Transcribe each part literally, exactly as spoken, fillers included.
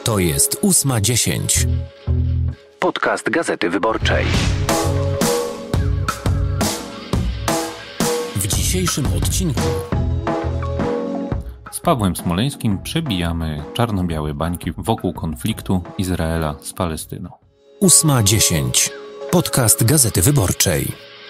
To jest ósma dziesięć. Podcast Gazety Wyborczej. W dzisiejszym odcinku z Pawłem Smoleńskim przebijamy czarno-białe bańki wokół konfliktu Izraela z Palestyną. ósma dziesięć. Podcast Gazety Wyborczej.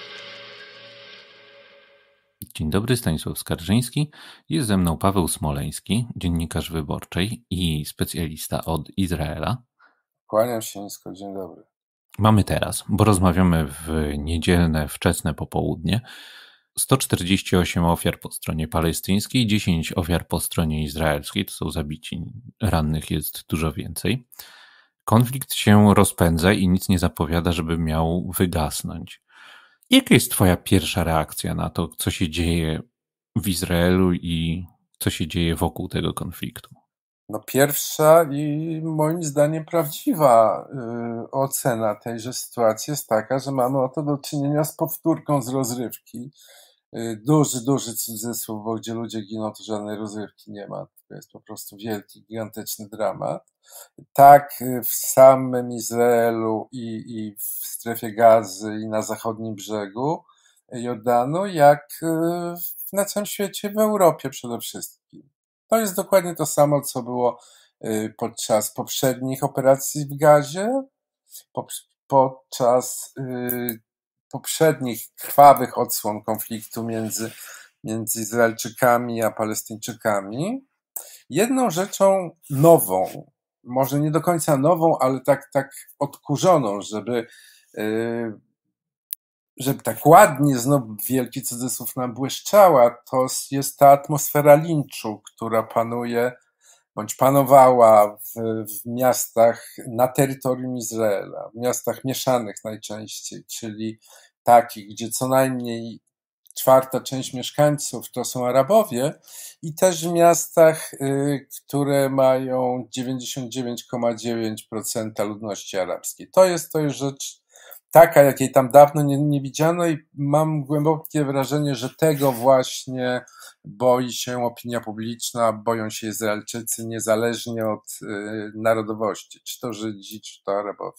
Dzień dobry, Stanisław Skarżyński. Jest ze mną Paweł Smoleński, dziennikarz Wyborczej i specjalista od Izraela. Kłaniam się nisko, dzień dobry. Mamy teraz, bo rozmawiamy w niedzielne, wczesne popołudnie, sto czterdzieści osiem ofiar po stronie palestyńskiej, dziesięć ofiar po stronie izraelskiej, to są zabici, rannych jest dużo więcej. Konflikt się rozpędza i nic nie zapowiada, żeby miał wygasnąć. Jaka jest twoja pierwsza reakcja na to, co się dzieje w Izraelu i co się dzieje wokół tego konfliktu? No pierwsza i moim zdaniem prawdziwa y, ocena tejże sytuacji jest taka, że mamy oto do czynienia z powtórką z rozrywki. Y, duży, duży cudzysłów, bo gdzie ludzie giną, to żadnej rozrywki nie ma. To jest po prostu wielki, gigantyczny dramat. Tak w samym Izraelu i, i w strefie Gazy i na zachodnim brzegu Jordanu, jak na całym świecie, w Europie przede wszystkim. To jest dokładnie to samo, co było podczas poprzednich operacji w Gazie, podczas poprzednich krwawych odsłon konfliktu między, między Izraelczykami a Palestyńczykami. Jedną rzeczą nową, może nie do końca nową, ale tak, tak odkurzoną, żeby, yy, żeby tak ładnie, znowu wielki cudzysłów, nam błyszczała, to jest ta atmosfera linczu, która panuje, bądź panowała w, w miastach na terytorium Izraela, w miastach mieszanych najczęściej, czyli takich, gdzie co najmniej czwarta część mieszkańców to są Arabowie, i też w miastach, y, które mają dziewięćdziesiąt dziewięć przecinek dziewięć procent ludności arabskiej. To jest, to jest rzecz taka, jakiej tam dawno nie, nie widziano, i mam głębokie wrażenie, że tego właśnie boi się opinia publiczna, boją się Izraelczycy, niezależnie od y, narodowości, czy to Żydzi, czy to Arabowie.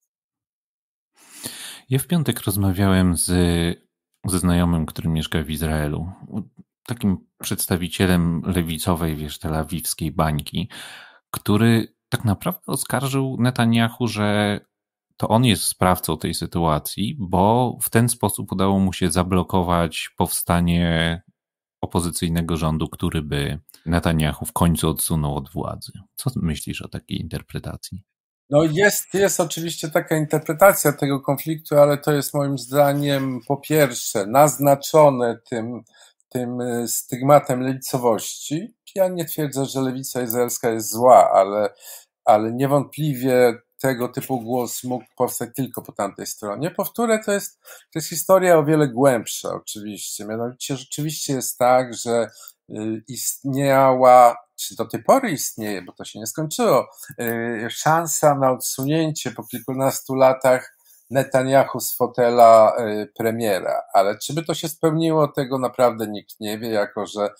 Ja w piątek rozmawiałem z ze znajomym, który mieszka w Izraelu, takim przedstawicielem lewicowej, wiesz, telawiwskiej bańki, który tak naprawdę oskarżył Netanjahu, że to on jest sprawcą tej sytuacji, bo w ten sposób udało mu się zablokować powstanie opozycyjnego rządu, który by Netanjahu w końcu odsunął od władzy. Co myślisz o takiej interpretacji? No jest, jest oczywiście taka interpretacja tego konfliktu, ale to jest moim zdaniem po pierwsze naznaczone tym, tym stygmatem lewicowości. Ja nie twierdzę, że lewica izraelska jest zła, ale, ale niewątpliwie tego typu głos mógł powstać tylko po tamtej stronie. Po wtóre, to jest, to jest historia o wiele głębsza oczywiście. Mianowicie rzeczywiście jest tak, że istniała, czy do tej pory istnieje, bo to się nie skończyło, szansa na odsunięcie po kilkunastu latach Netanjahu z fotela premiera. Ale czy by to się spełniło, tego naprawdę nikt nie wie, jako że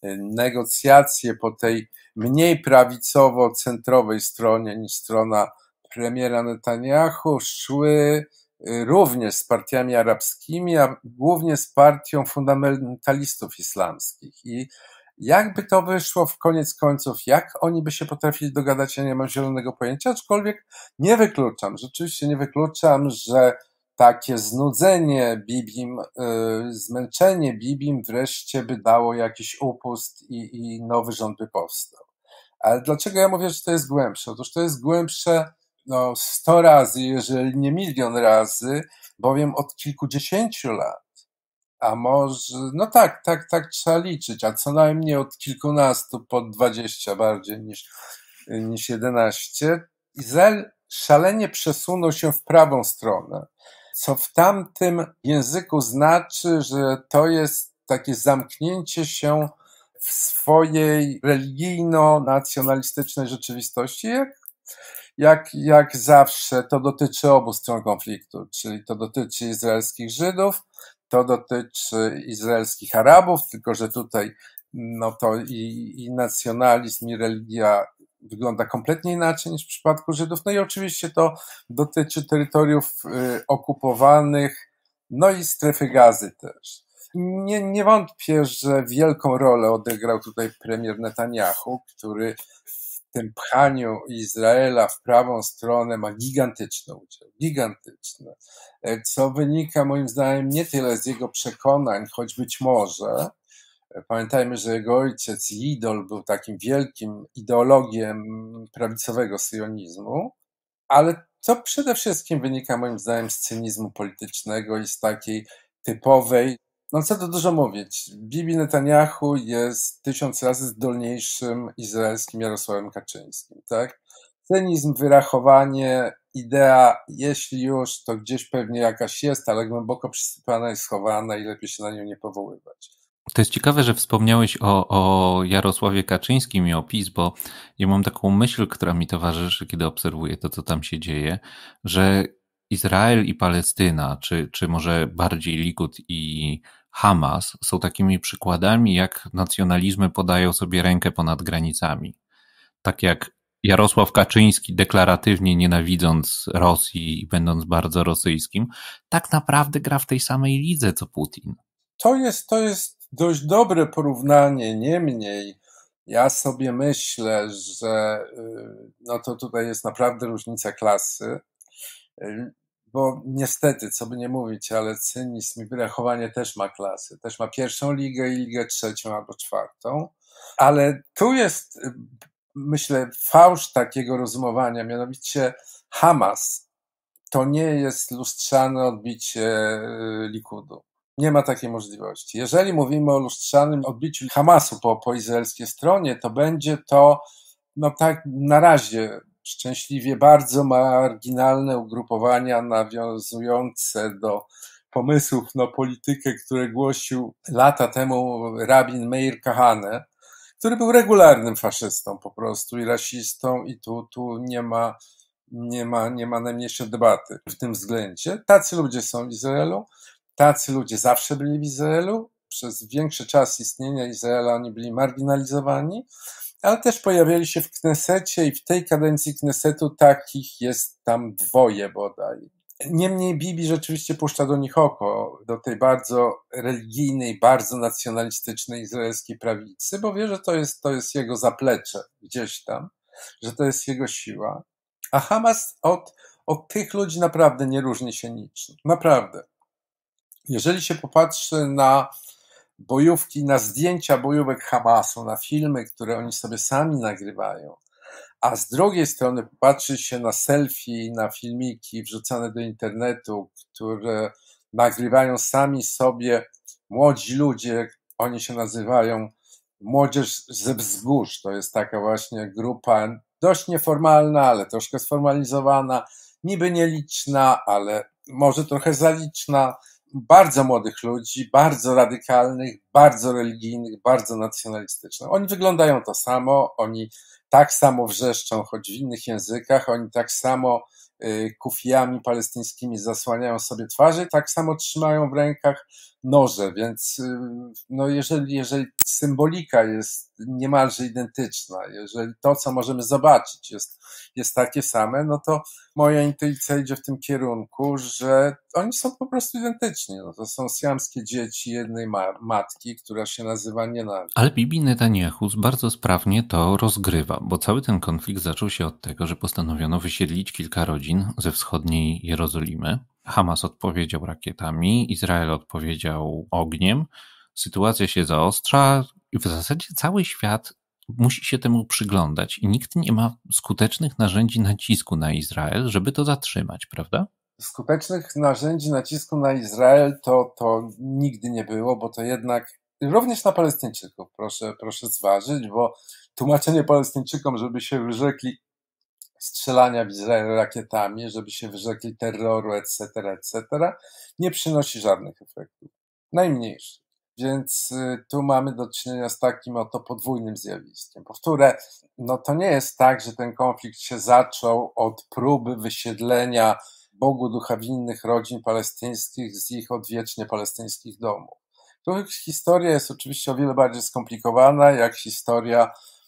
negocjacje po tej mniej prawicowo-centrowej stronie niż strona premiera Netanjahu szły również z partiami arabskimi, a głównie z partią fundamentalistów islamskich. I jakby to wyszło w koniec końców, jak oni by się potrafili dogadać, ja nie mam zielonego pojęcia, aczkolwiek nie wykluczam, rzeczywiście nie wykluczam, że takie znudzenie Bibim, yy, zmęczenie Bibim wreszcie by dało jakiś upust i, i nowy rząd by powstał. Ale dlaczego ja mówię, że to jest głębsze? Otóż to jest głębsze no sto razy, jeżeli nie milion razy, bowiem od kilkudziesięciu lat, a może, no tak, tak, tak trzeba liczyć, a co najmniej od kilkunastu, po dwadzieścia bardziej niż, niż jedenaście, Izrael szalenie przesunął się w prawą stronę, co w tamtym języku znaczy, że to jest takie zamknięcie się w swojej religijno-nacjonalistycznej rzeczywistości, jak Jak, jak zawsze to dotyczy obu stron konfliktu, czyli to dotyczy izraelskich Żydów, to dotyczy izraelskich Arabów, tylko że tutaj no to i, i nacjonalizm, i religia wygląda kompletnie inaczej niż w przypadku Żydów. No i oczywiście to dotyczy terytoriów okupowanych, no i strefy Gazy też. Nie, nie wątpię, że wielką rolę odegrał tutaj premier Netanyahu, który w tym pchaniu Izraela w prawą stronę ma gigantyczny udział, gigantyczny, co wynika moim zdaniem nie tyle z jego przekonań, choć być może, pamiętajmy, że jego ojciec Yidol był takim wielkim ideologiem prawicowego syjonizmu, ale to przede wszystkim wynika moim zdaniem z cynizmu politycznego i z takiej typowej, no co tu dużo mówić, Bibi Netanyahu jest tysiąc razy zdolniejszym izraelskim Jarosławem Kaczyńskim, tak? Cynizm, wyrachowanie, idea, jeśli już, to gdzieś pewnie jakaś jest, ale głęboko przysypana i schowana i lepiej się na nią nie powoływać. To jest ciekawe, że wspomniałeś o, o Jarosławie Kaczyńskim i o PiS, bo ja mam taką myśl, która mi towarzyszy, kiedy obserwuję to, co tam się dzieje, że Izrael i Palestyna, czy, czy może bardziej Likud i Hamas są takimi przykładami, jak nacjonalizmy podają sobie rękę ponad granicami. Tak jak Jarosław Kaczyński, deklaratywnie nienawidząc Rosji i będąc bardzo rosyjskim, tak naprawdę gra w tej samej lidze co Putin. To jest, to jest dość dobre porównanie, niemniej ja sobie myślę, że no to tutaj jest naprawdę różnica klasy, bo niestety, co by nie mówić, ale cynizm i wyrachowanie też ma klasy, też ma pierwszą ligę i ligę trzecią albo czwartą, ale tu jest, myślę, fałsz takiego rozumowania, mianowicie Hamas to nie jest lustrzane odbicie Likudu. Nie ma takiej możliwości. Jeżeli mówimy o lustrzanym odbiciu Hamasu po, po izraelskiej stronie, to będzie to, no tak na razie szczęśliwie bardzo marginalne ugrupowania nawiązujące do pomysłów na politykę, które głosił lata temu rabin Meir Kahane, który był regularnym faszystą po prostu i rasistą i tu, tu nie ma, nie ma, nie ma najmniejszej debaty w tym względzie. Tacy ludzie są w Izraelu. Tacy ludzie zawsze byli w Izraelu. Przez większy czas istnienia Izraela oni byli marginalizowani, ale też pojawiali się w Knesecie i w tej kadencji Knesetu takich jest tam dwoje bodaj. Niemniej Bibi rzeczywiście puszcza do nich oko, do tej bardzo religijnej, bardzo nacjonalistycznej izraelskiej prawicy, bo wie, że to jest, to jest jego zaplecze gdzieś tam, że to jest jego siła. A Hamas od, od tych ludzi naprawdę nie różni się niczym. Naprawdę. Jeżeli się popatrzy na bojówki, na zdjęcia bojówek Hamasu, na filmy, które oni sobie sami nagrywają, a z drugiej strony popatrzy się na selfie, na filmiki wrzucane do internetu, które nagrywają sami sobie młodzi ludzie, oni się nazywają Młodzież ze Wzgórz, to jest taka właśnie grupa dość nieformalna, ale troszkę sformalizowana, niby nieliczna, ale może trochę zaliczna, bardzo młodych ludzi, bardzo radykalnych, bardzo religijnych, bardzo nacjonalistycznych. Oni wyglądają to samo, oni tak samo wrzeszczą, choć w innych językach, oni tak samo kufijami palestyńskimi zasłaniają sobie twarze, tak samo trzymają w rękach noże, więc no jeżeli, jeżeli symbolika jest niemalże identyczna, jeżeli to, co możemy zobaczyć jest, jest takie same, no to moja intuicja idzie w tym kierunku, że oni są po prostu identyczni. No to są siamskie dzieci jednej ma- matki, która się nazywa Nienawiść. Ale Bibi Netanyahu bardzo sprawnie to rozgrywa, bo cały ten konflikt zaczął się od tego, że postanowiono wysiedlić kilka rodzin ze wschodniej Jerozolimy. Hamas odpowiedział rakietami, Izrael odpowiedział ogniem. Sytuacja się zaostrza i w zasadzie cały świat musi się temu przyglądać i nikt nie ma skutecznych narzędzi nacisku na Izrael, żeby to zatrzymać, prawda? Skutecznych narzędzi nacisku na Izrael to, to nigdy nie było, bo to jednak również na Palestyńczyków, proszę, proszę zważyć, bo tłumaczenie Palestyńczykom, żeby się wyrzekli strzelania w Izrael rakietami, żeby się wyrzekli terroru, et cetera, et cetera, nie przynosi żadnych efektów. Najmniejszych. Więc y, tu mamy do czynienia z takim oto podwójnym zjawiskiem. Powtórę, no to nie jest tak, że ten konflikt się zaczął od próby wysiedlenia Bogu ducha winnych rodzin palestyńskich z ich odwiecznie palestyńskich domów. Tu historia jest oczywiście o wiele bardziej skomplikowana, jak historia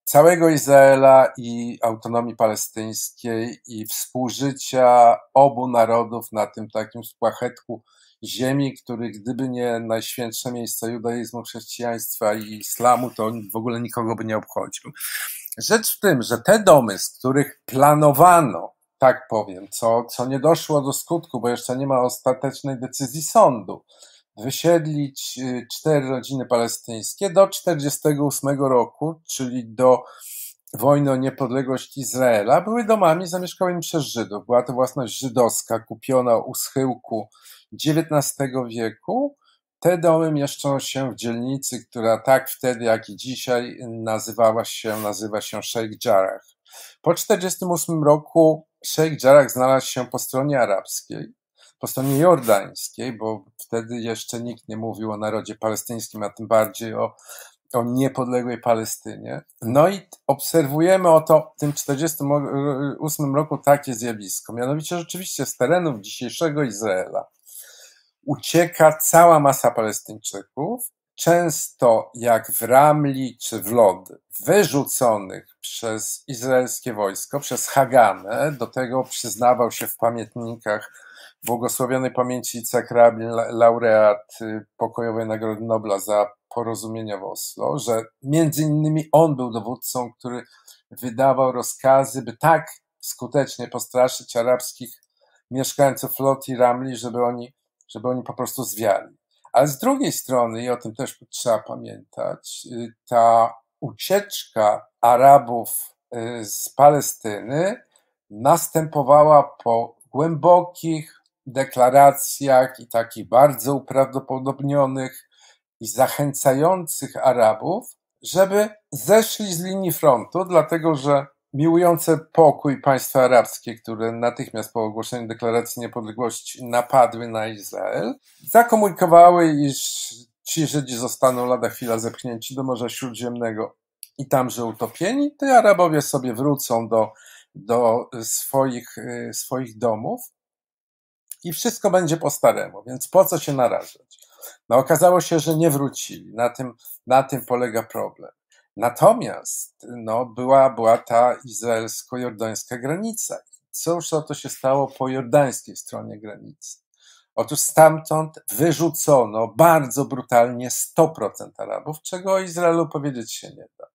całego Izraela i autonomii palestyńskiej i współżycia obu narodów na tym takim szpachetku ziemi, który gdyby nie najświętsze miejsca judaizmu, chrześcijaństwa i islamu, to w ogóle nikogo by nie obchodził. Rzecz w tym, że te domy, z których planowano, tak powiem, co, co nie doszło do skutku, bo jeszcze nie ma ostatecznej decyzji sądu, wysiedlić cztery rodziny palestyńskie do czterdziestego ósmego roku, czyli do wojny o niepodległość Izraela, były domami zamieszkanymi przez Żydów. Była to własność żydowska, kupiona u schyłku dziewiętnastego wieku. Te domy mieszczą się w dzielnicy, która tak wtedy, jak i dzisiaj nazywała się, nazywa się Sheikh Jarrah. Po czterdziestym ósmym roku Sheikh Jarrah znalazł się po stronie arabskiej, po stronie jordańskiej, bo wtedy jeszcze nikt nie mówił o narodzie palestyńskim, a tym bardziej o, o niepodległej Palestynie. No i obserwujemy oto w tym czterdziestym ósmym roku takie zjawisko. Mianowicie rzeczywiście z terenów dzisiejszego Izraela ucieka cała masa Palestyńczyków, często jak w Ramli czy w Lod, wyrzuconych przez izraelskie wojsko, przez Haganę. Do tego przyznawał się w pamiętnikach błogosławionej pamięci Yitzhak Rabin, laureat Pokojowej Nagrody Nobla za porozumienia w Oslo, że między innymi on był dowódcą, który wydawał rozkazy, by tak skutecznie postraszyć arabskich mieszkańców Lod i Ramli, żeby oni, żeby oni po prostu zwiali. Ale z drugiej strony, i o tym też trzeba pamiętać, ta ucieczka Arabów z Palestyny następowała po głębokich deklaracjach i takich bardzo uprawdopodobnionych i zachęcających Arabów, żeby zeszli z linii frontu, dlatego że miłujące pokój państwa arabskie, które natychmiast po ogłoszeniu deklaracji niepodległości napadły na Izrael, zakomunikowały, iż ci Żydzi zostaną lada chwila zepchnięci do Morza Śródziemnego i tamże utopieni, to Arabowie sobie wrócą do, do swoich, swoich domów i wszystko będzie po staremu, więc po co się narażać? No okazało się, że nie wrócili. Na tym, na tym polega problem. Natomiast no, była, była ta izraelsko-jordańska granica. Cóż to się stało po jordańskiej stronie granicy? Otóż stamtąd wyrzucono bardzo brutalnie sto procent Arabów, czego o Izraelu powiedzieć się nie da.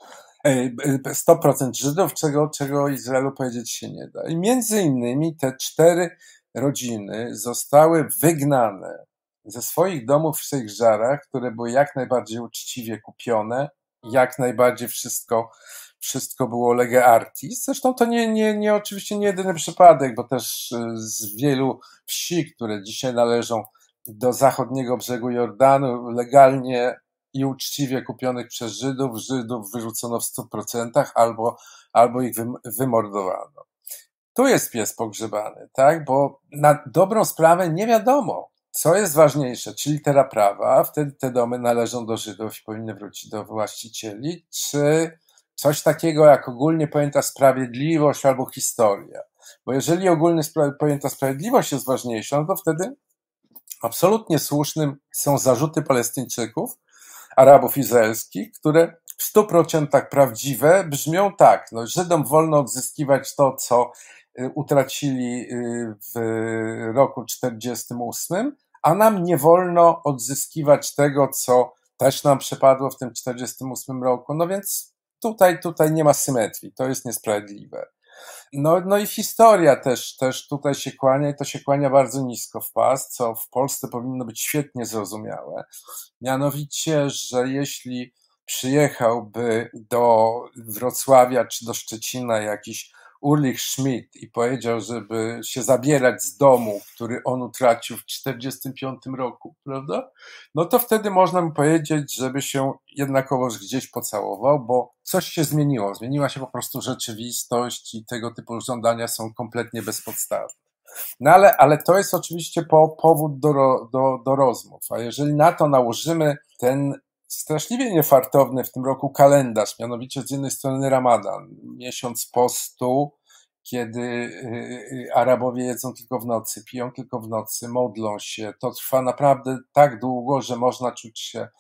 sto procent Żydów, czego, czego o Izraelu powiedzieć się nie da. I między innymi te cztery rodziny zostały wygnane ze swoich domów w Sheikh Jarrah, które były jak najbardziej uczciwie kupione, jak najbardziej wszystko, wszystko było lege artis. Zresztą to nie, nie, nie oczywiście nie jedyny przypadek, bo też z wielu wsi, które dzisiaj należą do zachodniego brzegu Jordanu, legalnie i uczciwie kupionych przez Żydów, Żydów wyrzucono w stu procentach albo, albo ich wymordowano. Tu jest pies pogrzebany, tak? Bo na dobrą sprawę nie wiadomo, co jest ważniejsze, czy litera prawa, a wtedy te domy należą do Żydów i powinny wrócić do właścicieli, czy coś takiego jak ogólnie pojęta sprawiedliwość albo historia. Bo jeżeli ogólnie spra- pojęta sprawiedliwość jest ważniejsza, no to wtedy absolutnie słusznym są zarzuty Palestyńczyków, Arabów izraelskich, które w stu procentach prawdziwe brzmią tak, no Żydom wolno odzyskiwać to, co utracili w roku czterdziestym ósmym, a nam nie wolno odzyskiwać tego, co też nam przypadło w tym czterdziestym ósmym roku. No więc tutaj, tutaj nie ma symetrii, to jest niesprawiedliwe. No, no i historia też, też tutaj się kłania i to się kłania bardzo nisko w pas, co w Polsce powinno być świetnie zrozumiałe. Mianowicie, że jeśli przyjechałby do Wrocławia czy do Szczecina jakiś Ulrich Schmidt i powiedział, żeby się zabierać z domu, który on utracił w czterdziestym piątym roku, prawda? No to wtedy można mu powiedzieć, żeby się jednakowoż gdzieś pocałował, bo coś się zmieniło. Zmieniła się po prostu rzeczywistość i tego typu żądania są kompletnie bezpodstawne. No ale, ale to jest oczywiście po, powód do, do, do rozmów, a jeżeli na to nałożymy ten straszliwie niefartowny w tym roku kalendarz, mianowicie z jednej strony Ramadan, miesiąc postu, kiedy Arabowie jedzą tylko w nocy, piją tylko w nocy, modlą się. To trwa naprawdę tak długo, że można czuć się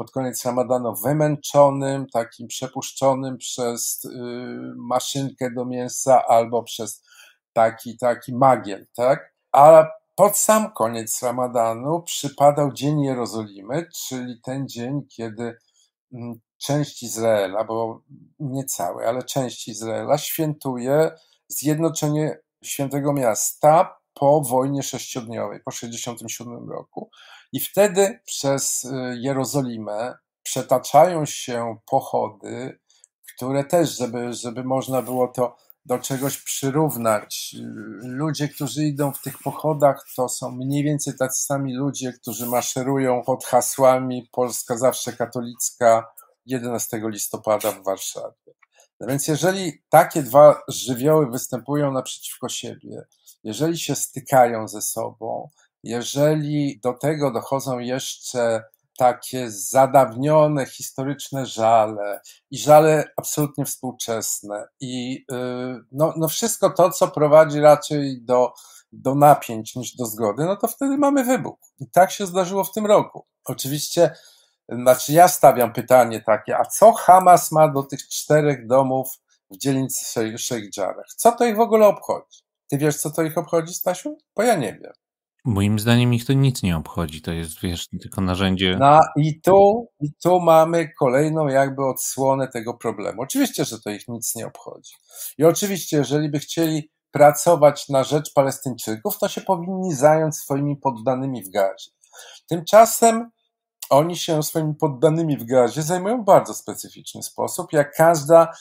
pod koniec Ramadanu wymęczonym, takim przepuszczonym przez maszynkę do mięsa albo przez taki, taki magiel, tak? A pod sam koniec Ramadanu przypadał Dzień Jerozolimy, czyli ten dzień, kiedy część Izraela, bo nie cały, ale część Izraela świętuje zjednoczenie Świętego Miasta po wojnie sześciodniowej, po sześćdziesiątym siódmym roku. I wtedy przez Jerozolimę przetaczają się pochody, które też, żeby, żeby można było to do czegoś przyrównać. Ludzie, którzy idą w tych pochodach, to są mniej więcej tacy sami ludzie, którzy maszerują pod hasłami Polska zawsze katolicka jedenastego listopada w Warszawie. No więc jeżeli takie dwa żywioły występują naprzeciwko siebie, jeżeli się stykają ze sobą, jeżeli do tego dochodzą jeszcze takie zadawnione historyczne żale i żale absolutnie współczesne i no, no wszystko to, co prowadzi raczej do, do napięć niż do zgody, no to wtedy mamy wybuch. I tak się zdarzyło w tym roku. Oczywiście, znaczy ja stawiam pytanie takie, a co Hamas ma do tych czterech domów w dzielnicy Sheikh Jarrah? Co to ich w ogóle obchodzi? Ty wiesz, co to ich obchodzi, Stasiu? Bo ja nie wiem. Moim zdaniem ich to nic nie obchodzi, to jest, wiesz, tylko narzędzie. No i tu, i tu mamy kolejną jakby odsłonę tego problemu. Oczywiście, że to ich nic nie obchodzi. I oczywiście, jeżeli by chcieli pracować na rzecz Palestyńczyków, to się powinni zająć swoimi poddanymi w Gazie. Tymczasem oni się swoimi poddanymi w Gazie zajmują w bardzo specyficzny sposób, jak każda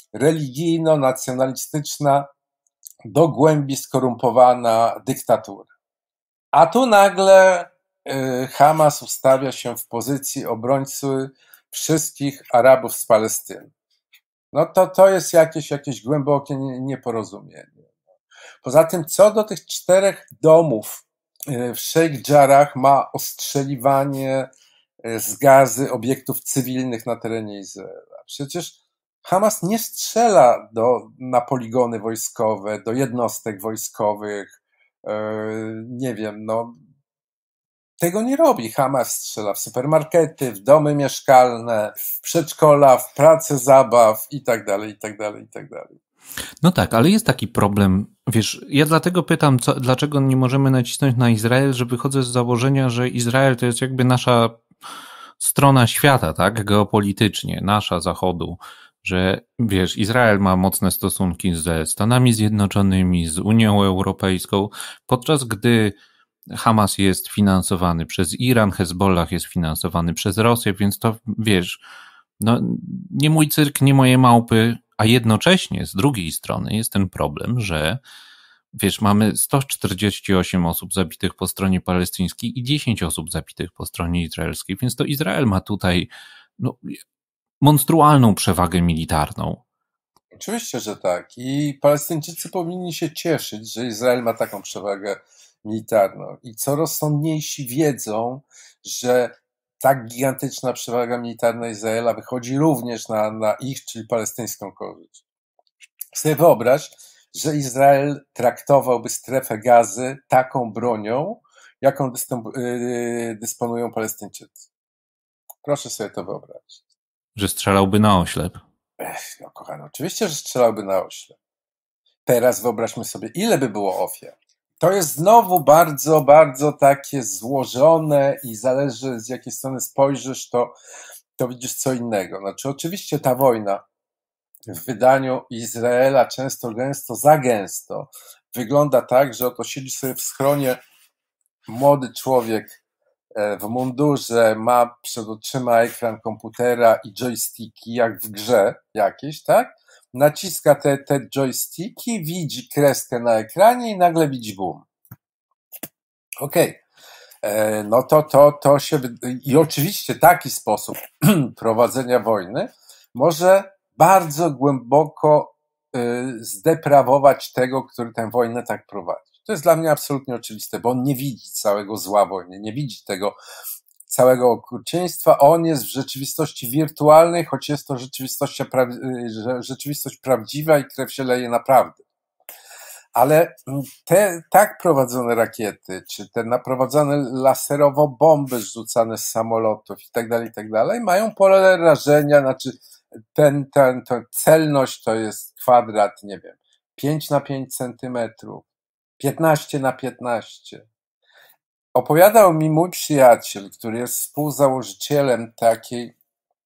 religijno-nacjonalistyczna, do głębi skorumpowana dyktatura. A tu nagle y, Hamas ustawia się w pozycji obrońcy wszystkich Arabów z Palestyny. No to to jest jakieś, jakieś głębokie nieporozumienie. Poza tym, co do tych czterech domów y, w Sheikh Jarrah ma ostrzeliwanie y, z Gazy obiektów cywilnych na terenie Izraela. Przecież Hamas nie strzela do, na poligony wojskowe, do jednostek wojskowych, nie wiem, no tego nie robi. Hamas strzela w supermarkety, w domy mieszkalne, w przedszkola, w pracę zabaw i tak dalej, i tak dalej, i tak dalej. No tak, ale jest taki problem, wiesz, ja dlatego pytam, co, dlaczego nie możemy nacisnąć na Izrael, że wychodzę z założenia, że Izrael to jest jakby nasza strona świata, tak, geopolitycznie, nasza Zachodu, że wiesz, Izrael ma mocne stosunki ze Stanami Zjednoczonymi, z Unią Europejską, podczas gdy Hamas jest finansowany przez Iran, Hezbollah jest finansowany przez Rosję, więc to wiesz, no nie mój cyrk, nie moje małpy, a jednocześnie z drugiej strony jest ten problem, że wiesz, mamy sto czterdzieści osiem osób zabitych po stronie palestyńskiej i dziesięć osób zabitych po stronie izraelskiej, więc to Izrael ma tutaj no, monstrualną przewagę militarną. Oczywiście, że tak. I Palestyńczycy powinni się cieszyć, że Izrael ma taką przewagę militarną. I co rozsądniejsi wiedzą, że tak gigantyczna przewaga militarna Izraela wychodzi również na, na ich, czyli palestyńską korzyść. Sobie wyobraź, że Izrael traktowałby strefę Gazy taką bronią, jaką dysponują Palestyńczycy. Proszę sobie to wyobrazić. Że strzelałby na oślep. Ech, no kochany, oczywiście, że strzelałby na oślep. Teraz wyobraźmy sobie, ile by było ofiar. To jest znowu bardzo, bardzo takie złożone i zależy, z jakiej strony spojrzysz, to, to widzisz co innego. Znaczy oczywiście ta wojna w wydaniu Izraela często gęsto, za gęsto wygląda tak, że oto siedzi sobie w schronie młody człowiek w mundurze, ma przed oczyma ekran komputera i joysticki, jak w grze jakiejś, tak? Naciska te, te joysticki, widzi kreskę na ekranie i nagle widzi boom. Okej. Okay. No to, to, to się... I oczywiście taki sposób prowadzenia wojny może bardzo głęboko zdeprawować tego, który tę wojnę tak prowadzi. To jest dla mnie absolutnie oczywiste, bo on nie widzi całego zła wojny, nie widzi tego całego okrucieństwa. On jest w rzeczywistości wirtualnej, choć jest to rzeczywistość, pra- rzeczywistość prawdziwa i krew się leje naprawdę. Ale te tak prowadzone rakiety, czy te naprowadzane laserowo bomby rzucane z samolotów i tak dalej, i tak dalej, mają pole rażenia, znaczy ten, ten, to celność to jest kwadrat, nie wiem, pięć na pięć centymetrów, piętnaście na piętnaście. Opowiadał mi mój przyjaciel, który jest współzałożycielem takiej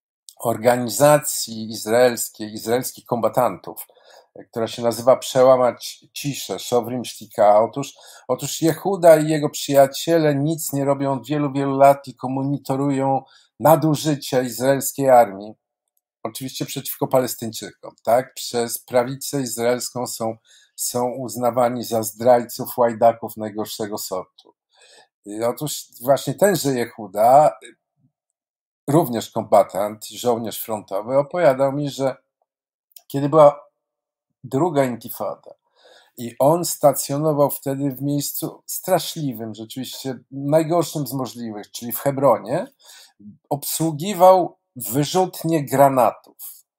organizacji izraelskiej, izraelskich kombatantów, która się nazywa Przełamać Ciszę, Shovrim Shtika. Otóż, otóż Jehuda i jego przyjaciele nic nie robią od wielu, wielu lat, tylko monitorują nadużycia izraelskiej armii. Oczywiście przeciwko Palestyńczykom, tak? Przez prawicę izraelską są, są uznawani za zdrajców, łajdaków najgorszego sortu. I otóż właśnie tenże Jehuda, również kombatant, żołnierz frontowy, opowiadał mi, że kiedy była druga intifada i on stacjonował wtedy w miejscu straszliwym, rzeczywiście najgorszym z możliwych, czyli w Hebronie, obsługiwał wyrzutnię granatów.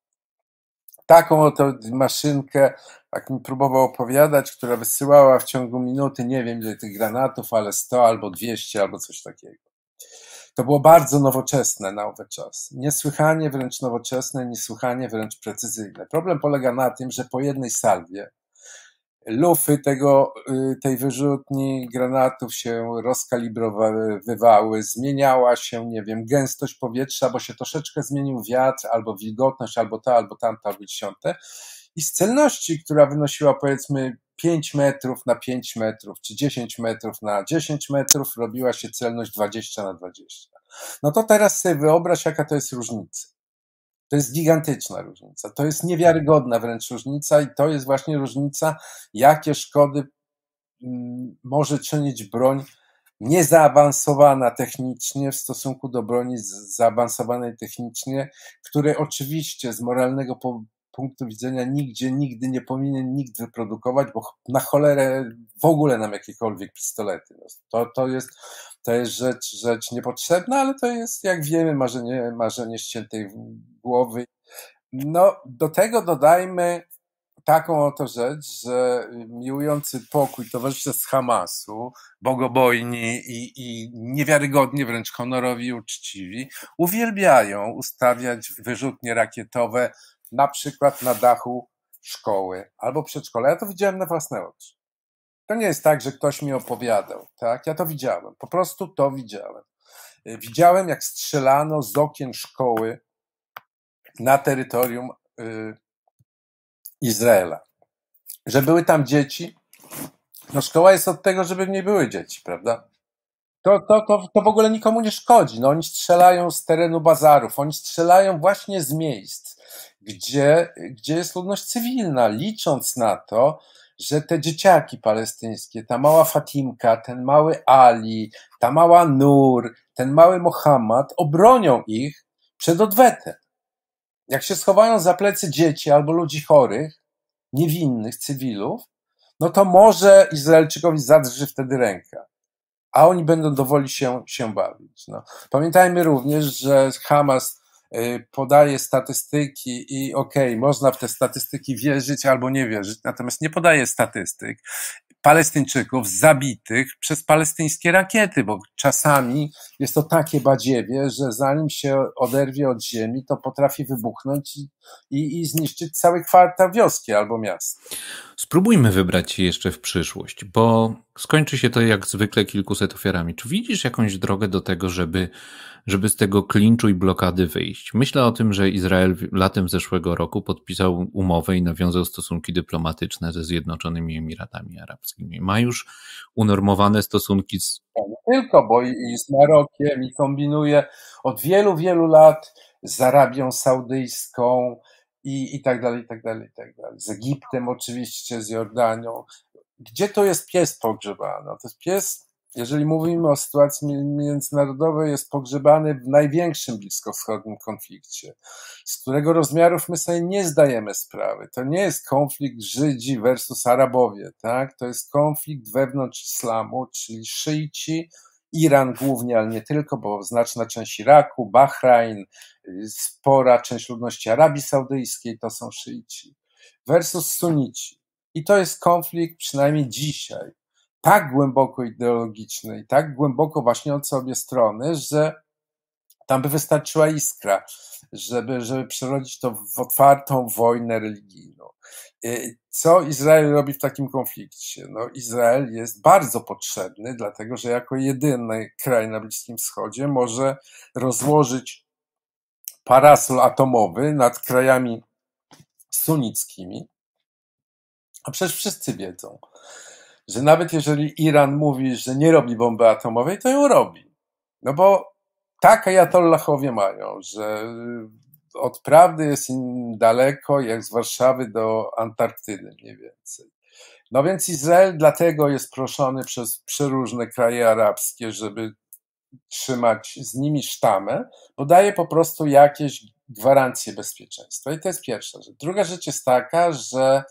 Taką oto maszynkę, jak mi próbował opowiadać, która wysyłała w ciągu minuty, nie wiem ile tych granatów, ale sto albo dwieście albo coś takiego. To było bardzo nowoczesne na owe czasy. Niesłychanie wręcz nowoczesne, niesłychanie wręcz precyzyjne. Problem polega na tym, że po jednej salwie lufy tego, tej wyrzutni granatów się rozkalibrowywały, zmieniała się, nie wiem, gęstość powietrza, bo się troszeczkę zmienił wiatr, albo wilgotność, albo ta, albo tamta, albo dziesiąte. I z celności, która wynosiła powiedzmy pięć metrów na pięć metrów, czy dziesięć metrów na dziesięć metrów, robiła się celność dwadzieścia na dwadzieścia. No to teraz sobie wyobraź, jaka to jest różnica. To jest gigantyczna różnica. To jest niewiarygodna wręcz różnica i to jest właśnie różnica, jakie szkody może czynić broń niezaawansowana technicznie w stosunku do broni zaawansowanej technicznie, której oczywiście z moralnego punktu widzenia nigdzie, nigdy nie powinien nikt wyprodukować, bo na cholerę w ogóle nam jakiekolwiek pistolety. To, to jest, to jest rzecz, rzecz niepotrzebna, ale to jest, jak wiemy, marzenie, marzenie ściętej głowy. No, do tego dodajmy taką oto rzecz, że miłujący pokój towarzysze z Hamasu, bogobojni i, i niewiarygodnie wręcz honorowi i uczciwi, uwielbiają ustawiać wyrzutnie rakietowe na przykład na dachu szkoły albo przedszkola. Ja to widziałem na własne oczy. To nie jest tak, że ktoś mi opowiadał, tak? Ja to widziałem. Po prostu to widziałem. Widziałem, jak strzelano z okien szkoły na terytorium y, Izraela. Że były tam dzieci. No szkoła jest od tego, żeby w niej były dzieci, prawda? To, to, to, to w ogóle nikomu nie szkodzi. No oni strzelają z terenu bazarów, oni strzelają właśnie z miejsc, gdzie, gdzie jest ludność cywilna, licząc na to, że te dzieciaki palestyńskie, ta mała Fatimka, ten mały Ali, ta mała Nur, ten mały Mohammad obronią ich przed odwetem. Jak się schowają za plecy dzieci albo ludzi chorych, niewinnych cywilów, no to może Izraelczykowi zadrży wtedy ręka, a oni będą dowoli się, się bawić. No. Pamiętajmy również, że Hamas podaje statystyki i okej, okay, można w te statystyki wierzyć albo nie wierzyć, natomiast nie podaje statystyk Palestyńczyków zabitych przez palestyńskie rakiety, bo czasami jest to takie badziewie, że zanim się oderwie od ziemi, to potrafi wybuchnąć i, i, i zniszczyć cały kwartał wioski albo miasta. Spróbujmy wybrać się jeszcze w przyszłość, bo skończy się to jak zwykle kilkuset ofiarami. Czy widzisz jakąś drogę do tego, żeby, żeby z tego klinczu i blokady wyjść? Myślę o tym, że Izrael latem zeszłego roku podpisał umowę i nawiązał stosunki dyplomatyczne ze Zjednoczonymi Emiratami Arabskimi. Ma już unormowane stosunki z... Nie tylko, bo i z Marokiem i kombinuje od wielu, wielu lat z Arabią Saudyjską, i, i tak dalej, i tak dalej, i tak dalej. Z Egiptem oczywiście, z Jordanią. Gdzie to jest pies pogrzebany? To jest pies, jeżeli mówimy o sytuacji międzynarodowej, jest pogrzebany w największym bliskowschodnim konflikcie, z którego rozmiarów my sobie nie zdajemy sprawy. To nie jest konflikt Żydzi versus Arabowie, tak? To jest konflikt wewnątrz islamu, czyli szyici, Iran głównie, ale nie tylko, bo znaczna część Iraku, Bahrajn, spora część ludności Arabii Saudyjskiej to są szyici, versus sunici. I to jest konflikt przynajmniej dzisiaj tak głęboko ideologiczny i tak głęboko waśniący obie strony, że tam by wystarczyła iskra, żeby, żeby przerodzić to w otwartą wojnę religijną. Co Izrael robi w takim konflikcie? No, Izrael jest bardzo potrzebny, dlatego że jako jedyny kraj na Bliskim Wschodzie może rozłożyć parasol atomowy nad krajami sunnickimi. A przecież wszyscy wiedzą, że nawet jeżeli Iran mówi, że nie robi bomby atomowej, to ją robi. No bo tak ajatollahowie mają, że od prawdy jest im daleko, jak z Warszawy do Antarktydy mniej więcej. No więc Izrael dlatego jest proszony przez przeróżne kraje arabskie, żeby trzymać z nimi sztamę, bo daje po prostu jakieś gwarancje bezpieczeństwa. I to jest pierwsza rzecz. Druga rzecz jest taka, że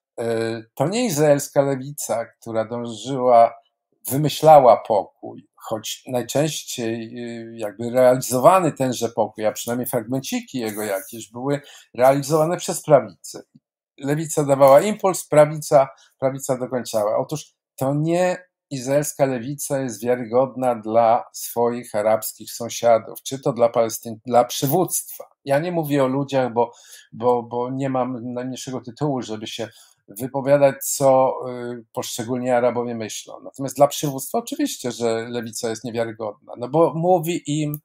to nie izraelska lewica, która dążyła, wymyślała pokój, choć najczęściej jakby realizowany tenże pokój, a przynajmniej fragmenciki jego jakieś były realizowane przez prawicę. Lewica dawała impuls, prawica, prawica dokończała. Otóż to nie izraelska lewica jest wiarygodna dla swoich arabskich sąsiadów, czy to dla Palestyń, dla przywództwa. Ja nie mówię o ludziach, bo, bo, bo nie mam najmniejszego tytułu, żeby się wypowiadać, co poszczególni Arabowie myślą. Natomiast dla przywództwa oczywiście, że lewica jest niewiarygodna, no bo mówi im,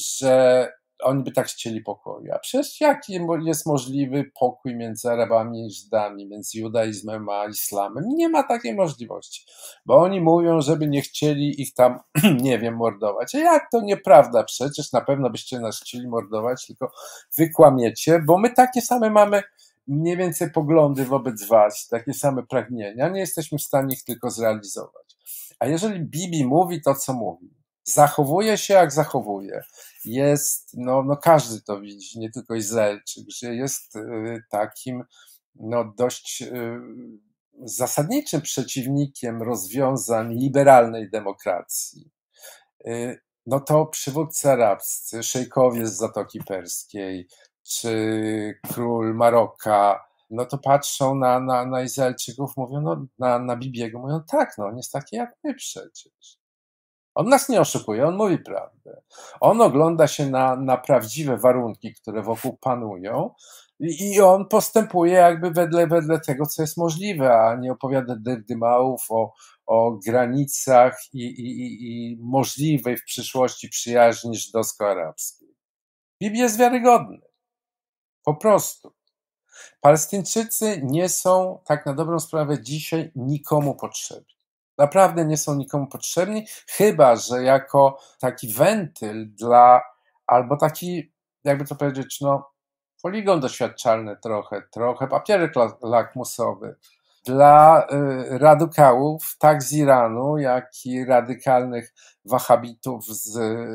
że oni by tak chcieli pokoju. A przecież jaki jest możliwy pokój między Arabami i Żydami, między judaizmem a islamem? Nie ma takiej możliwości, bo oni mówią, żeby nie chcieli ich tam, nie wiem, mordować. A jak to nieprawda? Przecież na pewno byście nas chcieli mordować, tylko wy kłamiecie, bo my takie same mamy mniej więcej poglądy wobec was, takie same pragnienia, nie jesteśmy w stanie ich tylko zrealizować. A jeżeli Bibi mówi to, co mówi, zachowuje się jak zachowuje, jest, no, no każdy to widzi, nie tylko Izraelczyk, że jest y, takim no, dość y, zasadniczym przeciwnikiem rozwiązań liberalnej demokracji, y, no to przywódcy arabscy, szejkowie z Zatoki Perskiej, czy król Maroka, no to patrzą na, na, na Izraelczyków, mówią, no na, na Bibiego, mówią, tak, no on jest taki jak my przecież. On nas nie oszukuje, on mówi prawdę. On ogląda się na, na prawdziwe warunki, które wokół panują i, i on postępuje jakby wedle, wedle tego, co jest możliwe, a nie opowiada dymałów o, o granicach i, i, i, i możliwej w przyszłości przyjaźni żydowsko-arabskiej. Bibi jest wiarygodny. Po prostu. Palestyńczycy nie są, tak na dobrą sprawę, dzisiaj nikomu potrzebni. Naprawdę nie są nikomu potrzebni, chyba że jako taki wentyl dla, albo taki, jakby to powiedzieć, no, poligon doświadczalny trochę, trochę papierek lakmusowy dla y, radykałów, tak z Iranu, jak i radykalnych wahabitów z,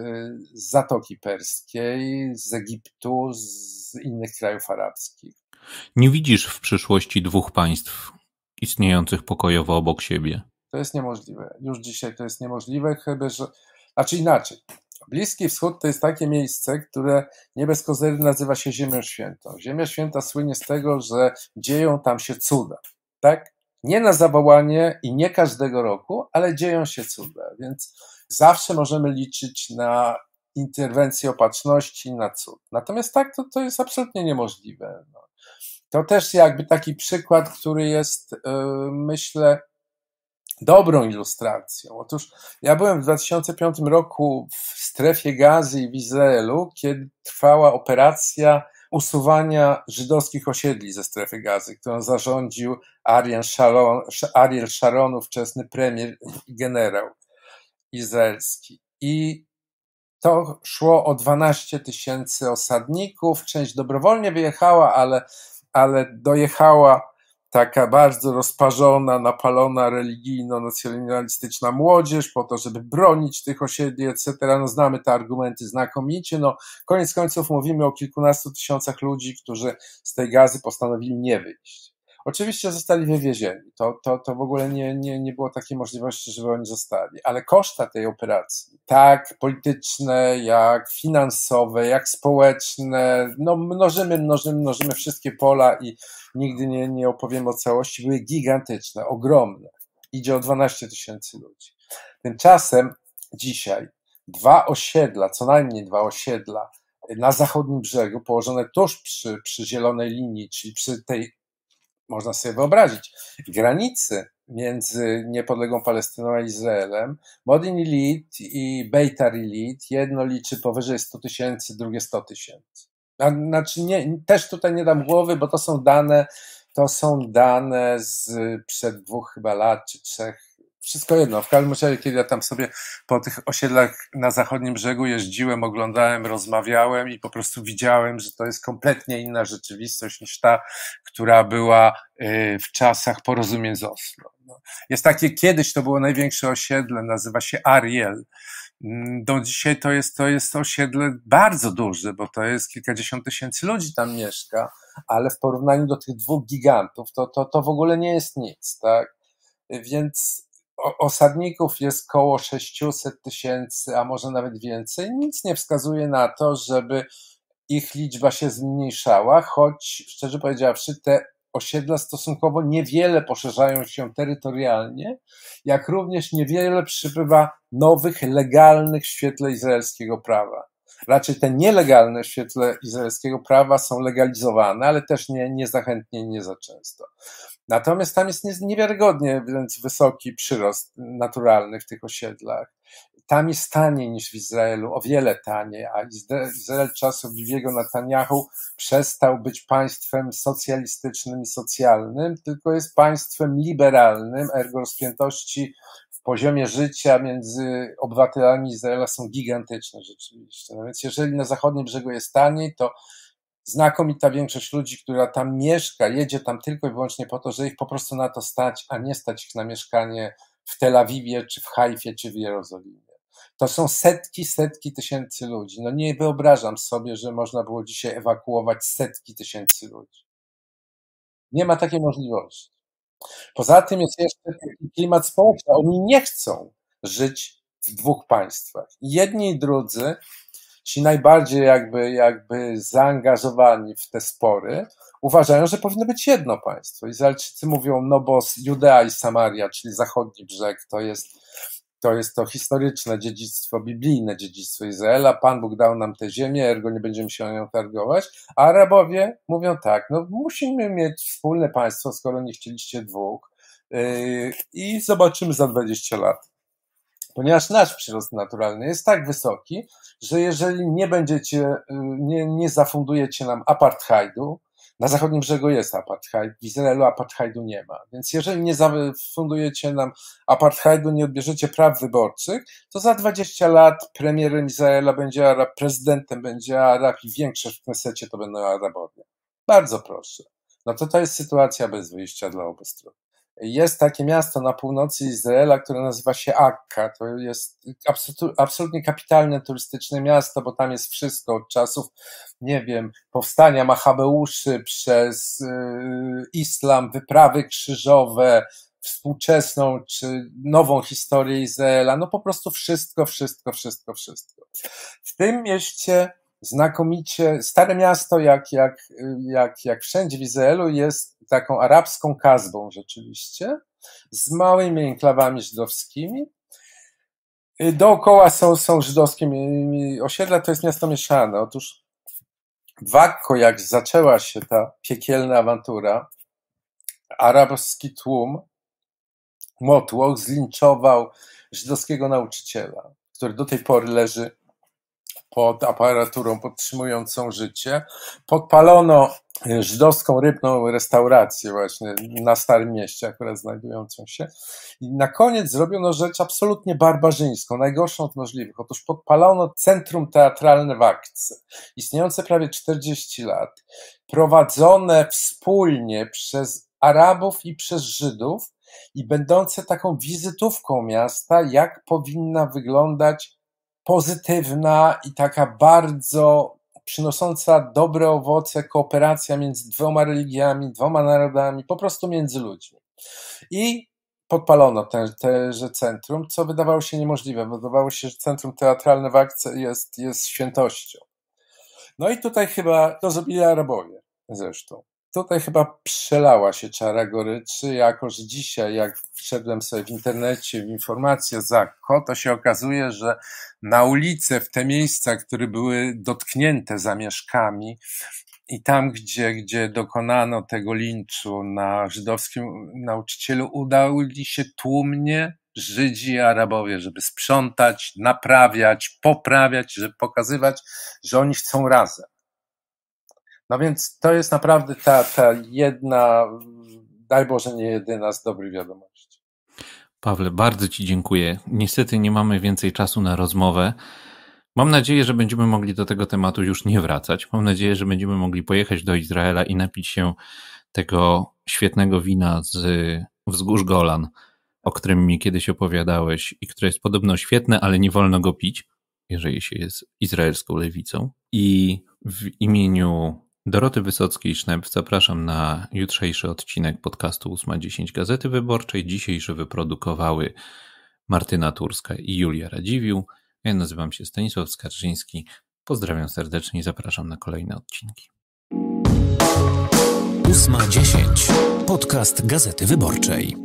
z Zatoki Perskiej, z Egiptu, z innych krajów arabskich. Nie widzisz w przyszłości dwóch państw istniejących pokojowo obok siebie? To jest niemożliwe. Już dzisiaj to jest niemożliwe, chyba że... Znaczy inaczej. Bliski Wschód to jest takie miejsce, które nie bez kozery nazywa się Ziemią Świętą. Ziemia Święta słynie z tego, że dzieją tam się cuda. Tak? Nie na zawołanie i nie każdego roku, ale dzieją się cuda. Więc zawsze możemy liczyć na interwencję opatrzności, na cud. Natomiast tak, to, to jest absolutnie niemożliwe. No. To też jakby taki przykład, który jest, yy, myślę, dobrą ilustracją. Otóż ja byłem w dwa tysiące piątym roku w strefie Gazy i w Izraelu, kiedy trwała operacja usuwania żydowskich osiedli ze strefy Gazy, którą zarządził Ariel Sharon, Ariel Sharon, ówczesny premier i generał izraelski. I to szło o dwanaście tysięcy osadników, część dobrowolnie wyjechała, ale, ale dojechała taka bardzo rozparzona, napalona religijno-nacjonalistyczna młodzież po to, żeby bronić tych osiedli, et cetera. No znamy te argumenty znakomicie. No koniec końców mówimy o kilkunastu tysiącach ludzi, którzy z tej Gazy postanowili nie wyjść. Oczywiście zostali wywiezieni. To, to, to w ogóle nie, nie, nie było takiej możliwości, żeby oni zostali. Ale koszta tej operacji, tak polityczne, jak finansowe, jak społeczne, no mnożymy, mnożymy, mnożymy wszystkie pola i nigdy nie, nie opowiemy o całości, były gigantyczne, ogromne. Idzie o dwanaście tysięcy ludzi. Tymczasem dzisiaj dwa osiedla, co najmniej dwa osiedla na zachodnim brzegu, położone tuż przy, przy zielonej linii, czyli przy tej, można sobie wyobrazić, granicy między niepodległą Palestyną a Izraelem, Modin Ilit i Beitar Ilit, jedno liczy powyżej sto tysięcy, drugie sto tysięcy. Znaczy nie, też tutaj nie dam głowy, bo to są dane, to są dane z przed dwóch chyba lat, czy trzech. Wszystko jedno, w każdym razie, kiedy ja tam sobie po tych osiedlach na zachodnim brzegu jeździłem, oglądałem, rozmawiałem i po prostu widziałem, że to jest kompletnie inna rzeczywistość niż ta, która była w czasach porozumień z Oslo. Jest takie, kiedyś to było największe osiedle, nazywa się Ariel. Do dzisiaj to jest, to jest osiedle bardzo duże, bo to jest kilkadziesiąt tysięcy ludzi tam mieszka, ale w porównaniu do tych dwóch gigantów to, to, to w ogóle nie jest nic, tak? Więc osadników jest koło sześćset tysięcy, a może nawet więcej. Nic nie wskazuje na to, żeby ich liczba się zmniejszała, choć szczerze powiedziawszy te osiedla stosunkowo niewiele poszerzają się terytorialnie, jak również niewiele przybywa nowych, legalnych w świetle izraelskiego prawa. Raczej te nielegalne w świetle izraelskiego prawa są legalizowane, ale też nie, nie za chętnie i nie za często. Natomiast tam jest niewiarygodnie wręcz wysoki przyrost naturalny w tych osiedlach. Tam jest taniej niż w Izraelu, o wiele taniej, a Izrael czasów Bibiego Netanyahu przestał być państwem socjalistycznym i socjalnym, tylko jest państwem liberalnym, ergo rozpiętości w poziomie życia między obywatelami Izraela są gigantyczne rzeczywiście. No więc jeżeli na zachodnim brzegu jest taniej, to znakomita większość ludzi, która tam mieszka, jedzie tam tylko i wyłącznie po to, że ich po prostu na to stać, a nie stać ich na mieszkanie w Tel Awiwie, czy w Hajfie, czy w Jerozolimie. To są setki, setki tysięcy ludzi. No nie wyobrażam sobie, że można było dzisiaj ewakuować setki tysięcy ludzi. Nie ma takiej możliwości. Poza tym jest jeszcze taki klimat społeczny. Oni nie chcą żyć w dwóch państwach. Jedni i drudzy, ci najbardziej jakby, jakby zaangażowani w te spory, uważają, że powinno być jedno państwo. Izraelczycy mówią, no bo Judea i Samaria, czyli zachodni brzeg, to jest To jest to historyczne dziedzictwo, biblijne dziedzictwo Izraela. Pan Bóg dał nam tę ziemię, ergo nie będziemy się o nią targować. A Arabowie mówią tak, no musimy mieć wspólne państwo, skoro nie chcieliście dwóch. Yy, I zobaczymy za dwadzieścia lat. Ponieważ nasz przyrost naturalny jest tak wysoki, że jeżeli nie będziecie, nie, nie zafundujecie nam apartheidu, na zachodnim brzegu jest apartheid, w Izraelu apartheidu nie ma. Więc jeżeli nie zafundujecie nam apartheidu, nie odbierzecie praw wyborczych, to za dwadzieścia lat premierem Izraela będzie Arab, prezydentem będzie Arab i większość w Knesecie to będą Arabowie. Bardzo proszę. No to to jest sytuacja bez wyjścia dla obu stron. Jest takie miasto na północy Izraela, które nazywa się Akka. To jest absolutnie kapitalne turystyczne miasto, bo tam jest wszystko od czasów, nie wiem, powstania Machabeuszy przez yy, islam, wyprawy krzyżowe, współczesną czy nową historię Izraela. No po prostu wszystko, wszystko, wszystko, wszystko. W tym mieście znakomicie, stare miasto jak, jak, jak, jak wszędzie w Izraelu jest taką arabską kazbą rzeczywiście, z małymi enklawami żydowskimi. Dookoła są, są żydowskie osiedla, to jest miasto mieszane. Otóż w Akko, jak zaczęła się ta piekielna awantura, arabski tłum, motłoch, zlinczował żydowskiego nauczyciela, który do tej pory leży pod aparaturą podtrzymującą życie. Podpalono żydowską rybną restaurację właśnie na Starym Mieście akurat znajdującą się i na koniec zrobiono rzecz absolutnie barbarzyńską, najgorszą od możliwych. Otóż podpalono Centrum Teatralne w Akce, istniejące prawie czterdzieści lat, prowadzone wspólnie przez Arabów i przez Żydów i będące taką wizytówką miasta, jak powinna wyglądać pozytywna i taka bardzo przynosząca dobre owoce kooperacja między dwoma religiami, dwoma narodami, po prostu między ludźmi. I podpalono te, teże centrum, co wydawało się niemożliwe, bo wydawało się, że centrum teatralne w Akce jest, jest świętością. No i tutaj chyba to zrobili Arabowie zresztą. Tutaj chyba przelała się czara goryczy, jako że dzisiaj, jak wszedłem sobie w internecie, w informacje Zakko, to się okazuje, że na ulice, w te miejsca, które były dotknięte zamieszkami i tam, gdzie, gdzie dokonano tego linczu na żydowskim nauczycielu, udali się tłumnie Żydzi i Arabowie, żeby sprzątać, naprawiać, poprawiać, żeby pokazywać, że oni chcą razem. No więc to jest naprawdę ta, ta jedna, daj Boże nie jedyna z dobrych wiadomości. Pawle, bardzo Ci dziękuję. Niestety nie mamy więcej czasu na rozmowę. Mam nadzieję, że będziemy mogli do tego tematu już nie wracać. Mam nadzieję, że będziemy mogli pojechać do Izraela i napić się tego świetnego wina z wzgórz Golan, o którym mi kiedyś opowiadałeś i które jest podobno świetne, ale nie wolno go pić, jeżeli się jest izraelską lewicą. I w imieniu Doroty Wysockiej-Sznep zapraszam na jutrzejszy odcinek podcastu ósma dziesięć Gazety Wyborczej. Dzisiejszy wyprodukowały Martyna Turska i Julia Radziwiłł. Ja nazywam się Stanisław Skarżyński. Pozdrawiam serdecznie i zapraszam na kolejne odcinki. ósma dziesięć. Podcast Gazety Wyborczej.